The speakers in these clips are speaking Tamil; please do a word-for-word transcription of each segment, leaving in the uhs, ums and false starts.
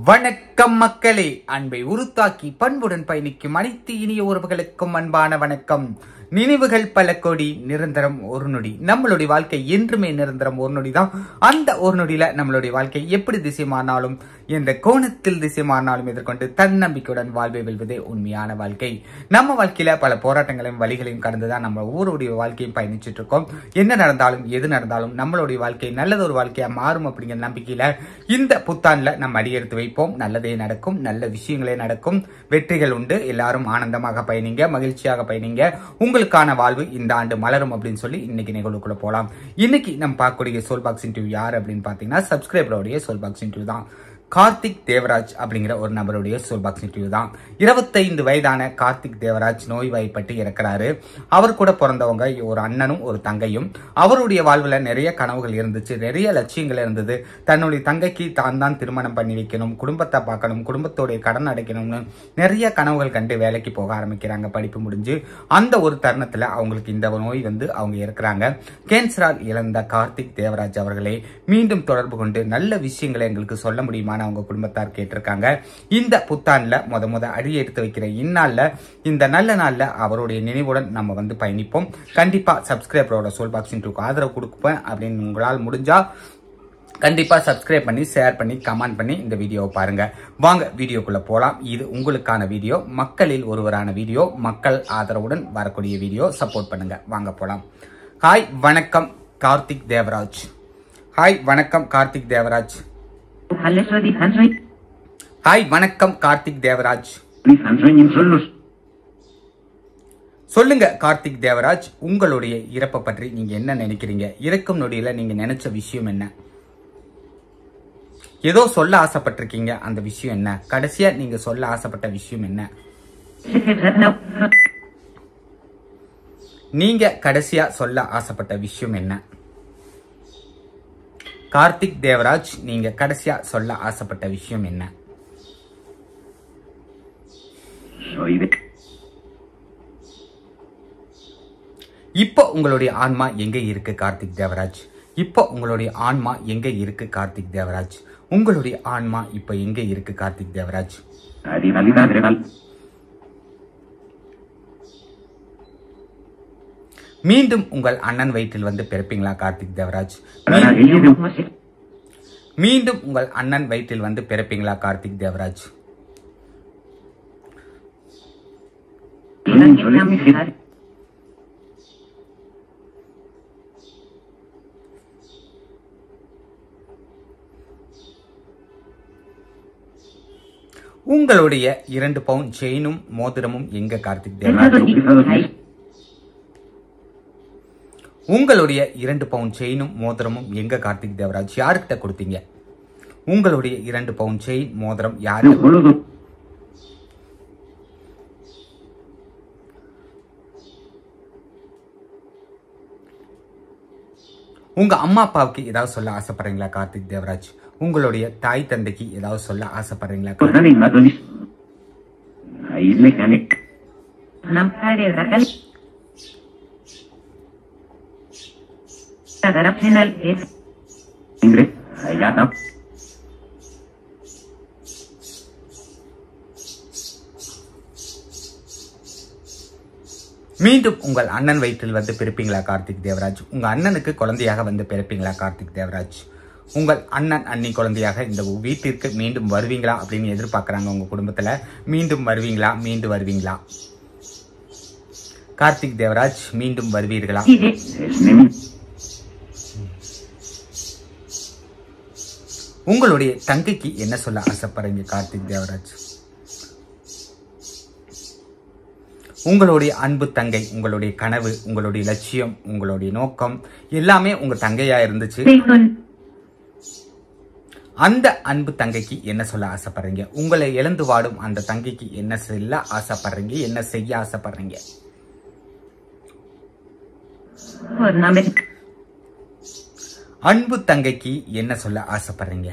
வணக்கம் மக்களே, அன்பை உருத்தாக்கி பண்புடன் பயணிக்கும் அனைத்து இனிய உறவுகளுக்கும் அன்பான வணக்கம். நினைவுகள் பல கோடி, நிரந்தரம் ஒரு நொடி. நம்மளுடைய வாழ்க்கை என்றுமே நிரந்தரம் ஒரு நொடி தான். அந்த ஒரு நொடியில நம்மளுடைய வாழ்க்கை எப்படி திசை மாறினாலும், எந்த கோணத்தில் திசை மாறினாலும் எதிர்கொண்டு தன்னம்பிக்கையுடன் வாழ்வை வெல்வதே உண்மையான வாழ்க்கை. நம்ம வாழ்க்கையில பல போராட்டங்களையும் வழிகளையும் கடந்துதான் நம்ம ஒவ்வொருடைய வாழ்க்கையும் பயணிச்சுட்டு இருக்கோம். என்ன நடந்தாலும் எது நடந்தாலும் நம்மளுடைய வாழ்க்கை நல்லது ஒரு வாழ்க்கையா மாறும் அப்படிங்கிற நம்பிக்கையில இந்த புத்தாண்டுல நம்ம அடியெடுத்து வைப்போம். நல்லதே நடக்கும், நல்ல விஷயங்களே நடக்கும், வெற்றிகள் உண்டு. எல்லாரும் ஆனந்தமாக பயணிங்க, மகிழ்ச்சியாக பயணிங்க. உங்களுக்கான வாழ்வு இந்த ஆண்டு மலரும் அப்படின்னு சொல்லி இன்னைக்கு நிகழ்வுக்குள்ள போலாம். இன்னைக்கு நம்ம பார்க்கக்கூடிய சோல் பாக்ஸ் இன்டர்வியூ யார் அப்படின்னு பாத்தீங்கன்னா, சப்ஸ்கிரைபருடைய சோல் பாக்ஸ் இன்டர்வியூ தான். கார்த்திக் தேவராஜ் அப்படிங்கிற ஒரு நபருடைய சோல் பாக்ஸ் இன்டர்வியூ தான். இருபத்தைந்து வயதான கார்த்திக் தேவராஜ் நோய்வாய்ப்பட்டு இறக்கிறாரு. அவர் கூட பிறந்தவங்க ஒரு அண்ணனும் ஒரு தங்கையும். அவருடைய வாழ்வுல நிறைய கனவுகள் இருந்துச்சு, நிறைய லட்சியங்கள் இருந்தது. தன்னுடைய தங்கைக்கு தான் தான் திருமணம் பண்ணி வைக்கணும், குடும்பத்தை பார்க்கணும், குடும்பத்தோடைய கடன் அடைக்கணும்னு நிறைய கனவுகள் கண்டு வேலைக்கு போக ஆரம்பிக்கிறாங்க. படிப்பு முடிஞ்சு அந்த ஒரு தருணத்துல அவங்களுக்கு இந்த நோய் வந்து அவங்க இறக்குறாங்க. கேன்சரால் இழந்த கார்த்திக் தேவராஜ் அவர்களே மீண்டும் தொடர்பு கொண்டு நல்ல விஷயங்களை எங்களுக்கு சொல்ல முடியுமா அவங்க குடும்பத்தார் கேட்டிருக்காங்க. இந்த புத்தாண்டுல முத முத அடி எடுத்து வைக்கிற இந்நாள்ல, இந்த நல்ல நாள்ல அவருடைய நினைவுடன் நம்ம வந்து பயணிப்போம். கண்டிப்பா சப்ஸ்கிரைபரோட சோல் பாக்ஸ் இன்டர்வியூக்கு ஆதரவு கொடுப்பேன் அப்படின்னு உங்களால் முடிஞ்சா கண்டிப்பா சப்ஸ்கிரைப் பண்ணி, ஷேர் பண்ணி, கமெண்ட் பண்ணி இந்த வீடியோவை பாருங்க. வாங்க வீடியோக்குள்ள போலாம். இது உங்களுக்கான வீடியோ, மக்களில் ஒருவரான வீடியோ, மக்கள் ஆதரவுடன் வரக்கூடிய வீடியோ. சப்போர்ட் பண்ணுங்க. வாங்க போலாம். ஹாய் வணக்கம் கார்த்திக் தேவராஜ். ஹாய் வணக்கம் கார்த்திக் தேவராஜ். ஹாய் வணக்கம் கார்த்திக் தேவராஜ். சொல்லுங்க கார்த்திக் தேவராஜ், உங்களுடைய இறப்பை பற்றி நீங்க என்ன நினைக்கிறீங்க? இறக்கும் நொடியில நீங்க நினைச்ச விஷயம் என்ன? ஏதோ சொல்ல ஆசைப்பட்டிருக்கீங்க, அந்த விஷயம் என்ன? கடைசியா நீங்க சொல்ல ஆசைப்பட்ட விஷயம் என்ன? நீங்க கடைசியா சொல்ல ஆசைப்பட்ட விஷயம் என்ன? கார்த்திக் தேவராஜ், நீங்க கடைசியா சொல்ல ஆசைப்பட்ட விஷயம் என்ன? இப்போ உங்களுடைய ஆன்மா எங்க இருக்கு கார்த்திக் தேவராஜ்? இப்போ உங்களுடைய ஆன்மா எங்க இருக்கு கார்த்திக் தேவராஜ்? உங்களுடைய ஆன்மா இப்ப எங்க இருக்கு கார்த்திக் தேவராஜ்? மீண்டும் உங்கள் அண்ணன் வயிற்றில் வந்து பிறப்பீங்களா கார்த்திக் தேவராஜ்? மீண்டும் உங்கள் அண்ணன் வயிற்றில் வந்து பிறப்பீங்களா கார்த்திக் தேவராஜ்? உங்களுடைய இரண்டு பவுன் செயினும் மோதிரமும் எங்க கார்த்திக் தேவராஜ்? உங்களுடைய இரண்டு பவுன் செயினும் மோதிரமும் எங்க கார்த்திக் தேவராஜ்? யாருக்கிட்ட கொடுத்தீங்க? உங்களுடைய இரண்டு பவுன் செயின் மோதிரம் யாரு? உங்க அம்மா அப்பாவுக்கு ஏதாவது சொல்ல ஆசைப்படுறீங்களா கார்த்திக் தேவராஜ்? உங்களுடைய தாய் தந்தைக்கு ஏதாவது சொல்ல ஆசைப்படுறீங்களா? மீண்டும் உங்கள் அண்ணன் வயிற்றில் வந்து பிறப்பீங்களா கார்த்திக் தேவராஜ்? உங்க அண்ணனுக்கு குழந்தையாக வந்து பிறப்பீங்களா கார்த்திக் தேவராஜ்? உங்கள் அண்ணன் அண்ணி குழந்தையாக இந்த வீட்டிற்கு மீண்டும் வருவீங்களா அப்படின்னு எதிர்பார்க்கறாங்க உங்க குடும்பத்துல. மீண்டும் வருவீங்களா? மீண்டும் வருவீங்களா கார்த்திக் தேவராஜ்? மீண்டும் வருவீர்களா? உங்களுடைய தங்கைக்கு என்ன சொல்ல ஆசைப்படுறீங்க கார்த்திக் தேவராஜ்? உங்களுடைய அன்பு தங்கை, உங்களுடைய கனவு, உங்களுடைய லட்சியம், உங்களுடைய நோக்கம் எல்லாமே உங்க தங்கையா இருந்துச்சு. அந்த அன்பு தங்கைக்கு என்ன சொல்ல ஆசைப்படுறீங்க? உங்களை இழந்து வாடும் அந்த தங்கைக்கு என்ன சொல்ல ஆசைப்படுறீங்க? என்ன செய்ய ஆசைப்படுறீங்க? அன்பு தங்கைக்கு என்ன சொல்ல ஆசைப்படுறீங்க?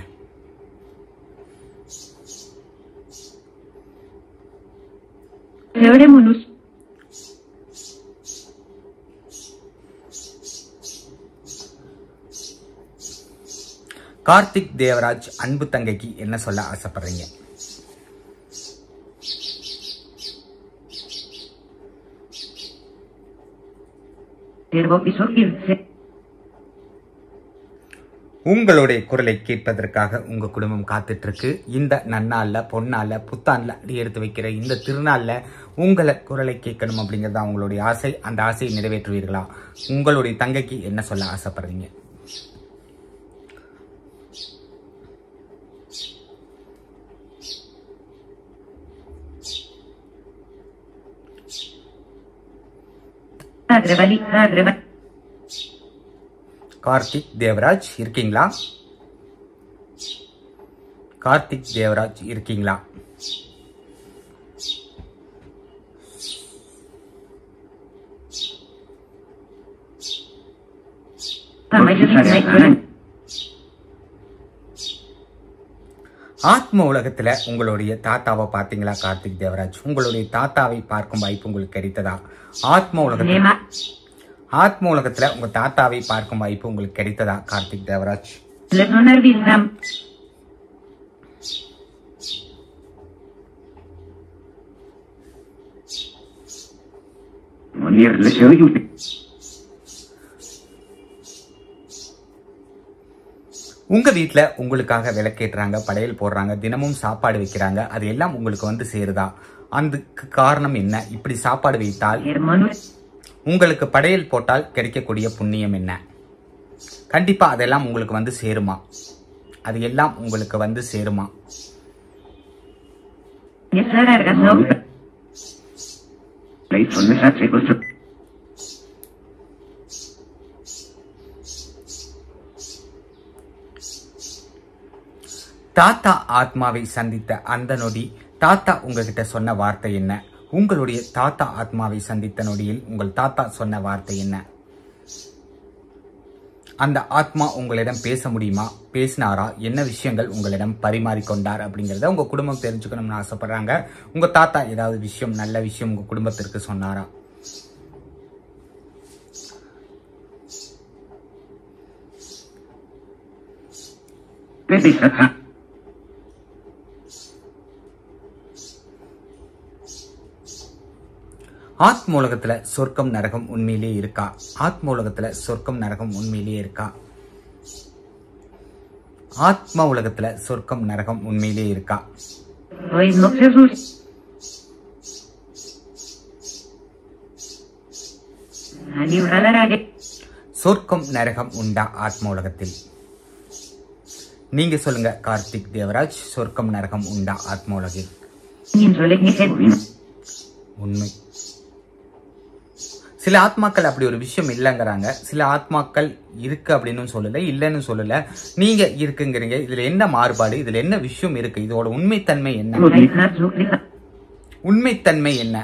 கார்த்திக் தேவராஜ் அன்பு தங்கைக்கு என்ன சொல்ல ஆசைப்படுறீங்க? உங்களுடைய குரலை கேட்பதற்காக உங்க குடும்பம் காத்துட்டு இருக்கு. இந்த நன்னாள்ல, பொன்னாள்ல, புத்தாண்ல அடி எடுத்து வைக்கிற இந்த திருநாள்ல உங்களை குரலை கேட்கணும் அப்படிங்கறத உங்களுடைய ஆசை. அந்த ஆசையை நிறைவேற்றுவீர்களா? உங்களுடைய தங்கைக்கு என்ன சொல்ல ஆசைப்படுறீங்க? கார்த்திக் தேவராஜ் இருக்கீங்களா? கார்த்திக் தேவராஜ் இருக்கீங்களா? ஆத்ம உலகத்துல உங்களுடைய தாத்தாவை பார்த்தீங்களா கார்த்திக் தேவராஜ்? உங்களுடைய தாத்தாவை பார்க்கும் வாய்ப்பு உங்களுக்கு கிடைத்ததா? ஆத்ம உலகத்துல ஆத்ம உலகத்துல உங்க தாத்தாவை பார்க்கும் வாய்ப்பு உங்களுக்கு கிடைத்ததா கார்த்திக் தேவராஜ்? உங்க வீட்டுல உங்களுக்காக விளக்கேற்றாங்க, படையல் போடுறாங்க, தினமும் சாப்பாடு வைக்கிறாங்க, அது எல்லாம் உங்களுக்கு வந்து சேருதா? அதுக்கு காரணம் என்ன? இப்படி சாப்பாடு வைத்தால், உங்களுக்கு படையல் போட்டால் கிடைக்கக்கூடிய புண்ணியம் என்ன? கண்டிப்பா அதெல்லாம் உங்களுக்கு வந்து சேருமா? அது எல்லாம் உங்களுக்கு வந்து சேருமா? தாத்தா ஆத்மாவை சந்தித்த அந்த நொடி தாத்தா உங்ககிட்ட சொன்ன வார்த்தை என்ன? உங்களுடைய தாத்தா ஆத்மாவை சந்தித்த நொடியில் உங்கள் தாத்தா சொன்ன வார்த்தை என்ன? அந்த ஆத்மா உங்களிடம் பேச முடியுமா? பேசினாரா? என்ன விஷயங்கள் உங்களிடம் பரிமாறிக்கொண்டார் அப்படிங்கறத உங்க குடும்பம் தெரிஞ்சுக்கணும்னு ஆசைப்படுறாங்க. உங்க தாத்தா ஏதாவது விஷயம், நல்ல விஷயம் உங்க குடும்பத்திற்கு சொன்னாரா? ஆத்ம உலகத்துல சொர்க்கம் நரகம் உண்மையிலேயே இருக்கா? ஆத்ம உலகத்துல சொர்க்கம் நரகம் உண்மையிலேயே இருக்கா? ஆத்ம உலகத்துல சொர்க்கம் நரகம் உண்மையிலேயே இருக்கா? சொர்க்கம் நரகம் உண்டா ஆத்ம உலகத்தில்? நீங்க சொல்லுங்க கார்த்திக் தேவராஜ், சொர்க்கம் நரகம் உண்டா ஆத்ம உலகில்? உண்மை. சில ஆத்மாக்கள் அப்படி ஒரு விஷயம் இல்லைங்கிறாங்க, சில ஆத்மாக்கள் இருக்கு அப்படின்னு சொல்லல, இல்லைன்னு சொல்லல, நீங்க இருக்குங்கிறீங்க. இதுல என்ன மாறுபாடு? இதுல என்ன விஷயம் இருக்கு? இதோட உண்மைத்தன்மை என்ன? உண்மைத்தன்மை என்ன?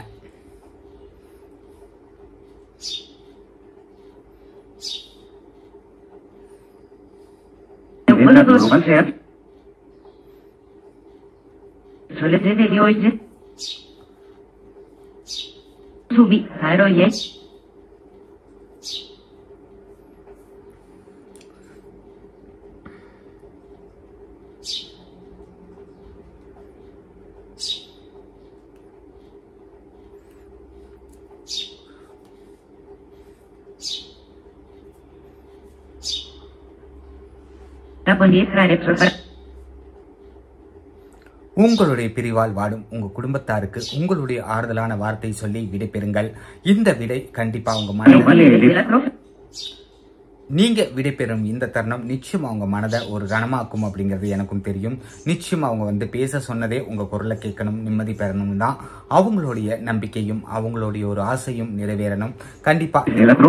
உங்களுடைய பிரிவால் வாடும் உங்க குடும்பத்தாருக்கு உங்களுடைய ஆறுதலான வார்த்தை சொல்லி விடை பெறுங்கள். இந்த விடை கண்டிப்பா உங்க மனதில் நீங்க விடை பெறும் இந்த தருணம் நிச்சயம் அவங்க மனதை ஒரு கனமாக்கும் அப்படிங்கிறது எனக்கும் தெரியும். நிச்சயம் அவங்க வந்து பேச சொன்னதே உங்க குரலை கேட்கணும், நிம்மதி பெறணும் தான் அவங்களுடைய நம்பிக்கையும் அவங்களுடைய ஒரு ஆசையும் நிறைவேறணும். கண்டிப்பா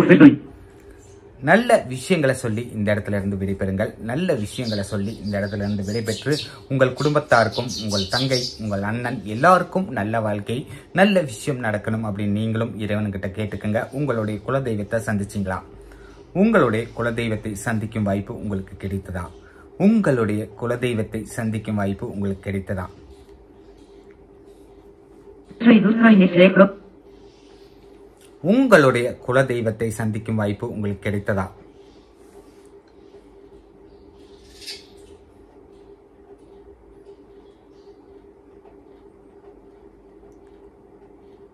நல்ல விஷயங்களை சொல்லி இந்த இடத்துல இருந்து விடைபெறுங்கள். நல்ல விஷயங்களை சொல்லி இந்த இடத்துல இருந்து விடைபெற்று உங்கள் குடும்பத்தாருக்கும், உங்கள் தங்கை, உங்கள் அண்ணன் எல்லாருக்கும் நல்ல வாழ்க்கை, நல்ல விஷயம் நடக்கணும் அப்படின்னு நீங்களும் இறைவன்கிட்ட கேட்டுக்கங்க. உங்களுடைய குலதெய்வத்தை சந்திச்சிங்களா? உங்களுடைய குலதெய்வத்தை சந்திக்கும் வாய்ப்பு உங்களுக்கு கிடைத்ததா? உங்களுடைய குலதெய்வத்தை சந்திக்கும் வாய்ப்பு உங்களுக்கு கிடைத்ததா? உங்களுடைய குலதெய்வத்தை சந்திக்கும் வாய்ப்பு உங்களுக்கு கிடைத்ததா?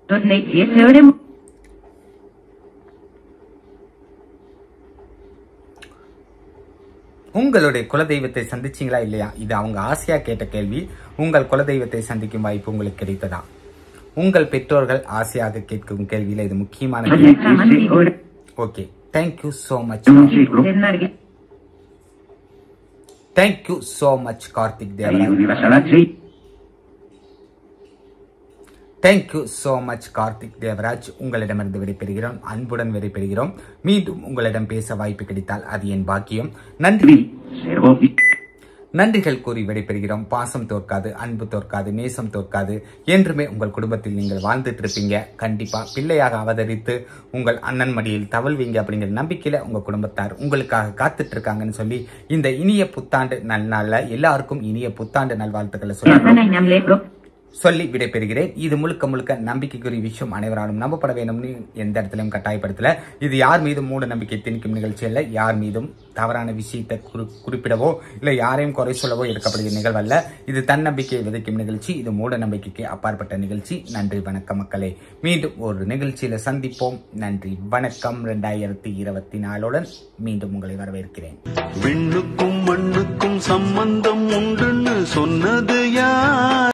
உங்களுடைய குலதெய்வத்தை சந்திச்சீங்களா இல்லையா? இது அவங்க ஆசையா கேட்ட கேள்வி. உங்கள் குலதெய்வத்தை சந்திக்கும் வாய்ப்பு உங்களுக்கு கிடைத்ததா? உங்கள் பெற்றோர்கள் ஆசையாக கேட்கும் கேள்வியில இது முக்கியமான கேள்வி. Okay, thank you so much. Thank you so much Karthik Devaraj. Thank you so much Karthik Devaraj. உங்களிடமிருந்து விடைபெறுகிறோம், அன்புடன் விடைபெறுகிறோம். மீண்டும் உங்களிடம் பேச வாய்ப்பு கிடைத்தால் அது என் பாக்கியம். நன்றி. நன்றிகள் கூறி விடைபெறுகிறோம். பாசம் தோற்காது, அன்பு தோற்காது, நேசம் தோற்காது. என்றுமே உங்கள் குடும்பத்தில் நீங்கள் வாழ்ந்துட்டு இருப்பீங்க. கண்டிப்பா பிள்ளையாக அவதரித்து உங்கள் அண்ணன் மடியில் தவழ்வீங்க அப்படிங்கிற நம்பிக்கையில உங்க குடும்பத்தார் உங்களுக்காக காத்துட்டு இருக்காங்கன்னு சொல்லி இந்த இனிய புத்தாண்டு நல்நாள்ல எல்லாருக்கும் இனிய புத்தாண்டு நல்வாழ்த்துக்களை சொல்லி சொல்லி விடைபெறுகிறேன். இது முழுக்க முழுக்க நம்பிக்கைக்குரிய விஷயம், அனைவராலும் நம்பப்பட வேண்டும்னு எந்த இடத்திலும் கட்டாயப்படுத்தல. இது யார் மீதும் மூட நம்பிக்கை திணிக்கும் நிகழ்ச்சி அல்ல. யார் மீதும் தவறான விஷயத்தை குறிப்பிடவோ இல்ல யாரையும் குறை சொல்லவோ எடுக்கப்படுகிற நிகழ்வல்ல. இது தன்னம்பிக்கையை விதைக்கும் நிகழ்ச்சி. இது மூட நம்பிக்கைக்கு அப்பாற்பட்ட நிகழ்ச்சி. நன்றி வணக்கம் மக்களே. மீண்டும் ஒரு நிகழ்ச்சியில சந்திப்போம். நன்றி வணக்கம். இரண்டாயிரத்தி இருபத்தி நாலுடன் மீண்டும் உங்களை வரவேற்கிறேன். விண்ணுக்கும் மண்ணுக்கும் சம்பந்தம் உண்டுன்னு சொன்னது யார்?